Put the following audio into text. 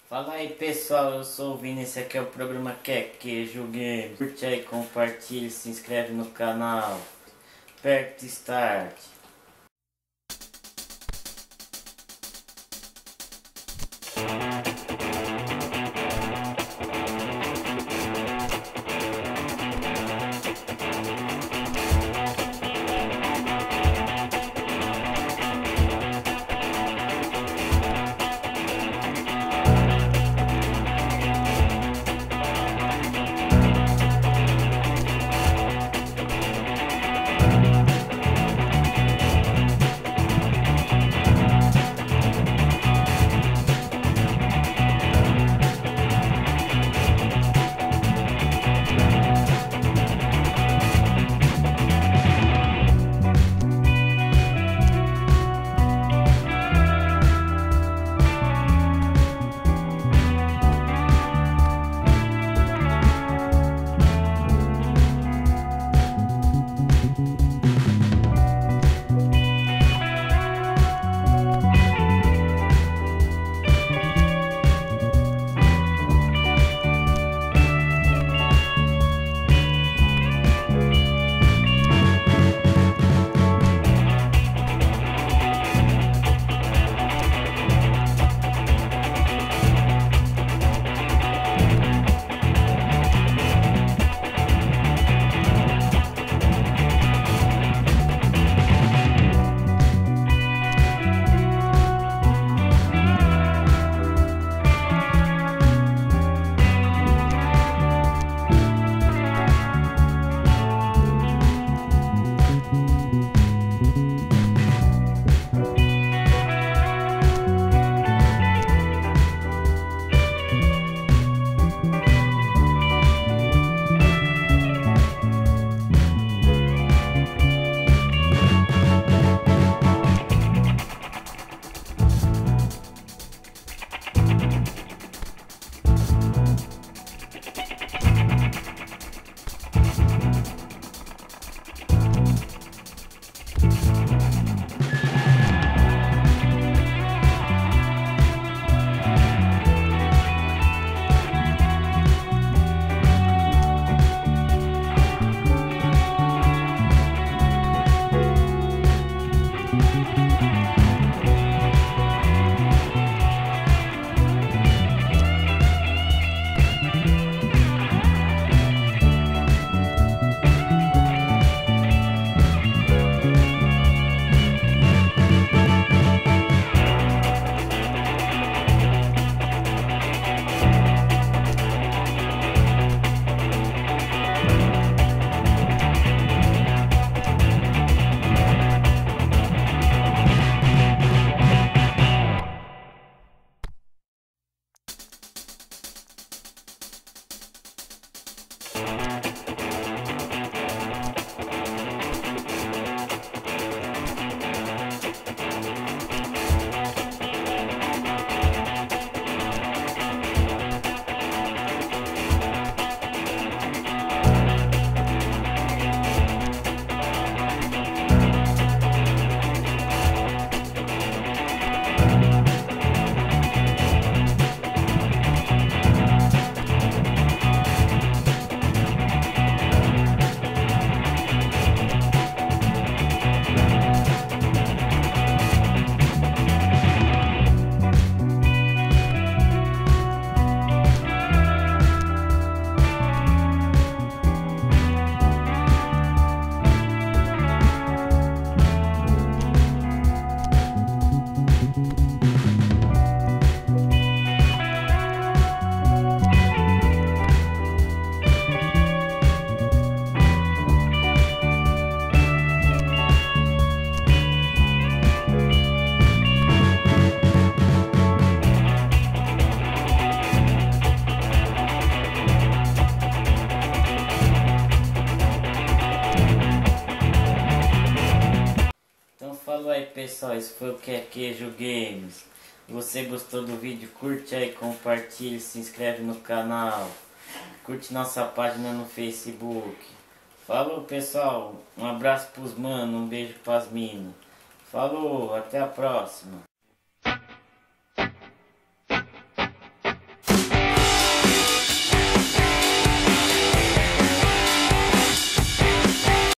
Fala aí pessoal, eu sou o Vini, esse aqui é o programa Queijo Games. Curte aí, compartilha, se inscreve no canal. Aperta Start. Falou aí pessoal, esse foi o Queijo Games. Se você gostou do vídeo, curte aí, compartilha, se inscreve no canal. Curte nossa página no Facebook. Falou pessoal, um abraço pros manos, um beijo pras minas. Falou, até a próxima.